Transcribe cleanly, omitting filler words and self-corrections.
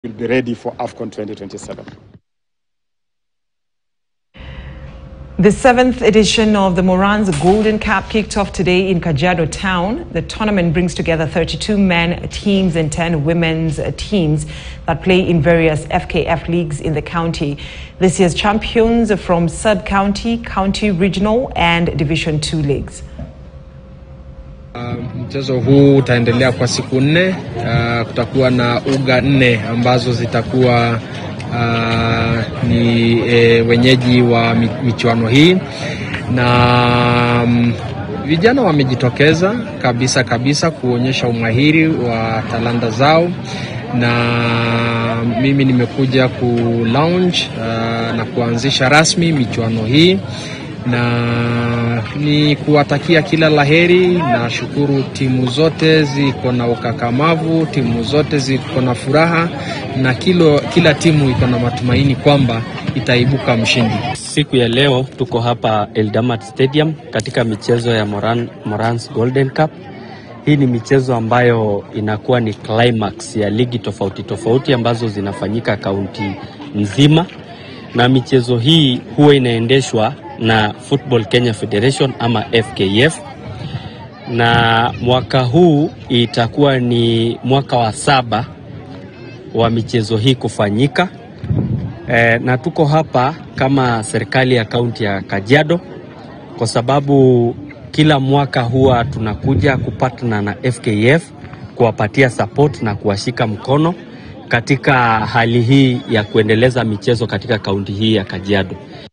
will be ready for AFCON 2027. The 7th edition of the Moran's Golden Cup kicked off today in Kajiado town. The tournament brings together 32 men teams and 10 women's teams that play in various FKF leagues in the county. This year's champions from sub-county, county, regional and Division 2 leagues. Mchezo huu utaendelea kwa siku 4. Kutakuwa na uga 4 ambazo zitakuwa ni wenyeji wa michuano hii, na vijana wamejitokeza kabisa kuonyesha umahiri wa talanta zao, na mimi nimekuja ku launch na kuanzisha rasmi michuano hii, na ni kuwatakia kila laheri. Na shukuru timu zote ziko na ukakamavu, timu zote ziko na furaha, na kila timu iko na matumaini kwamba itaibuka mshindi. Siku ya leo tuko hapa Eldamat Stadium katika michezo ya Moran's Golden Cup. Hii ni michezo ambayo inakuwa ni climax ya ligi tofauti ambazo zinafanyika kaunti nzima, na michezo hii huwa inaendeshwa na Football Kenya Federation ama FKF, na mwaka huu itakuwa ni mwaka wa 7 wa michezo hii kufanyika. Na tuko hapa kama serikali ya kaunti ya Kajiado kwa sababu kila mwaka huwa tunakuja kupatana na FKF kuwapatia support na kuwashika mkono katika hali hii ya kuendeleza michezo katika kaunti hii ya Kajiado.